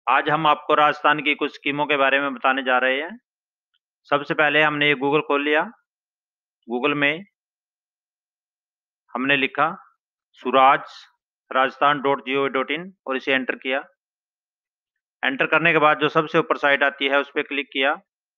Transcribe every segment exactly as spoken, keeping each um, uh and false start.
आज हम आपको राजस्थान की कुछ स्कीमों के बारे में बताने जा रहे हैं। सबसे पहले हमने ये गूगल खोल लिया। गूगल में हमने लिखा Suraj Rajasthan dot G O V dot in और इसे एंटर किया। एंटर करने के बाद जो सबसे ऊपर साइट आती है उस पर क्लिक किया।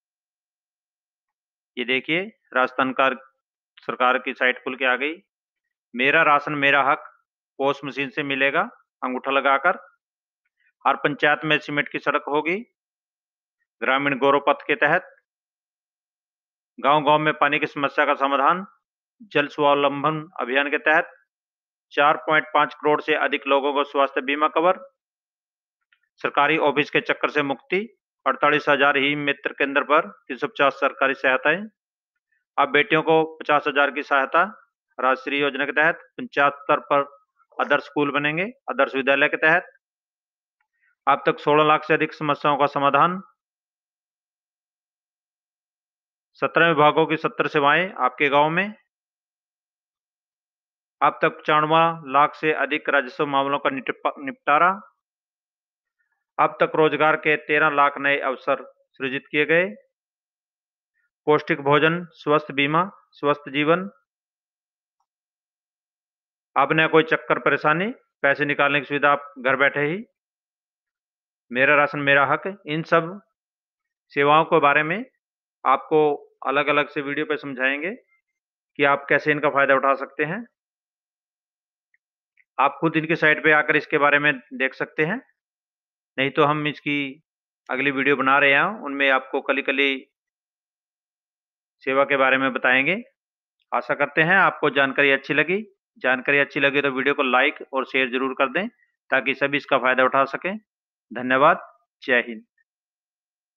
ये देखिए राजस्थान का सरकार की साइट खुल के आ गई। मेरा राशन मेरा हक पोस्ट मशीन से मिलेगा अंगूठा लगाकर। हर पंचायत में सीमेंट की सड़क होगी ग्रामीण गौरव पथ के तहत। गांव गांव में पानी की समस्या का समाधान जल स्वावलंबन अभियान के तहत। चार पॉइंट पाँच करोड़ से अधिक लोगों को स्वास्थ्य बीमा कवर। सरकारी ऑफिस के चक्कर से मुक्ति। अड़तालीस हजार ही मित्र केंद्र पर तीन सौ पचास सरकारी सहायताएं। अब बेटियों को पचास हजार की सहायता राजश्री योजना के तहत। पंचायत स्तर पर आदर्श स्कूल बनेंगे आदर्श विद्यालय के तहत। अब तक सोलह लाख से अधिक समस्याओं का समाधान। सत्रह विभागों की सत्तर सेवाएं आपके गांव में। अब तक पचानवे लाख से अधिक राजस्व मामलों का निपटारा। अब तक रोजगार के तेरह लाख नए अवसर सृजित किए गए। पौष्टिक भोजन स्वस्थ बीमा स्वस्थ जीवन। अब न कोई चक्कर परेशानी पैसे निकालने की सुविधा आप घर बैठे ही। मेरा राशन मेरा हक। इन सब सेवाओं के बारे में आपको अलग अलग से वीडियो पे समझाएंगे कि आप कैसे इनका फायदा उठा सकते हैं। आप खुद इनकी साइट पे आकर इसके बारे में देख सकते हैं। नहीं तो हम इसकी अगली वीडियो बना रहे हैं उनमें आपको कली कली सेवा के बारे में बताएंगे। आशा करते हैं आपको जानकारी अच्छी लगी। जानकारी अच्छी लगी तो वीडियो को लाइक और शेयर जरूर कर दें ताकि सभी इसका फायदा उठा सकें। धन्यवाद। जय हिंद।